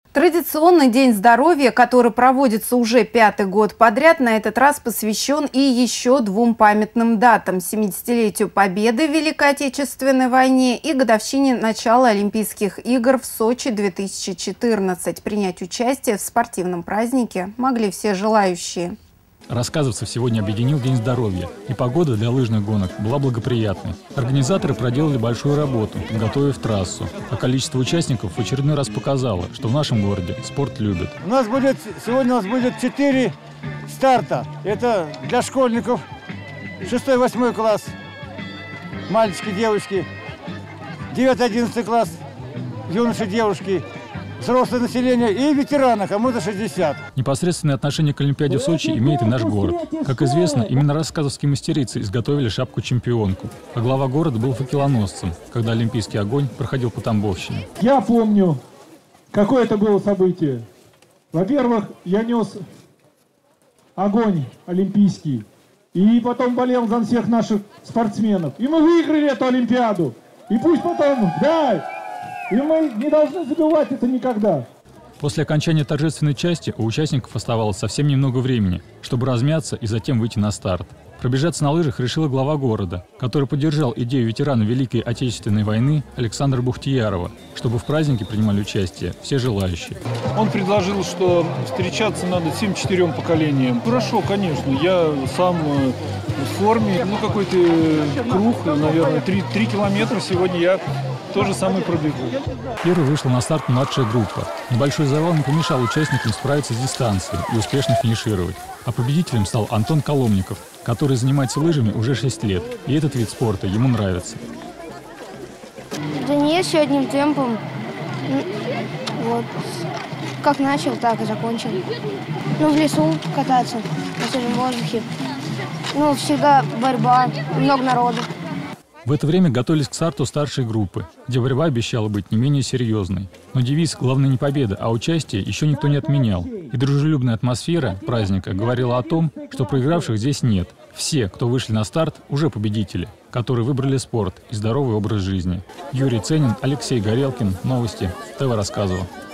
Традиционный день здоровья, который проводится уже 5-й год подряд, на этот раз посвящен и еще двум памятным датам – 70-летию Победы в Великой Отечественной войне и годовщине начала Олимпийских игр в Сочи 2014. Принять участие в спортивном празднике могли все желающие. Рассказовцев сегодня объединил День здоровья, и погода для лыжных гонок была благоприятной. Организаторы проделали большую работу, подготовив трассу, а количество участников в очередной раз показало, что в нашем городе спорт любят. Сегодня у нас будет 4 старта. Это для школьников 6-8 класс, мальчики, девочки, 9-11 класс, юноши, девушки, взрослое население и ветераны, кому-то 60. Непосредственное отношение к Олимпиаде в Сочи имеет и наш город. Как известно, именно рассказовские мастерицы изготовили шапку-чемпионку, а глава города был факелоносцем, когда Олимпийский огонь проходил по Тамбовщине. Я помню, какое это было событие. Во-первых, я нес огонь олимпийский, и потом болел за всех наших спортсменов. И мы выиграли эту Олимпиаду. И пусть потом, и мы не должны забывать это никогда. После окончания торжественной части у участников оставалось совсем немного времени, чтобы размяться и затем выйти на старт. Пробежаться на лыжах решила глава города, который поддержал идею ветерана Великой Отечественной войны Александра Бухтиярова, чтобы в празднике принимали участие все желающие. Он предложил, что встречаться надо всем 4 поколениям. Хорошо, конечно, я сам в форме, какой-то круг, наверное, 3 километра сегодня я тоже самый пробегу. Первой вышла на старт младшая группа. Небольшой завал не помешал участникам справиться с дистанцией и успешно финишировать. А победителем стал Антон Коломников, который занимается лыжами уже 6 лет. И этот вид спорта ему нравится. Да нет, все одним темпом. Вот. Как начал, так и закончил. В лесу кататься, на свежем воздухе. Всегда борьба, много народу. В это время готовились к старту старшей группы, где борьба обещала быть не менее серьезной. Но девиз «Главное не победа, а участие» еще никто не отменял. И дружелюбная атмосфера праздника говорила о том, что проигравших здесь нет. Все, кто вышли на старт, уже победители, которые выбрали спорт и здоровый образ жизни. Юрий Ценин, Алексей Горелкин. Новости. ТВ рассказывал.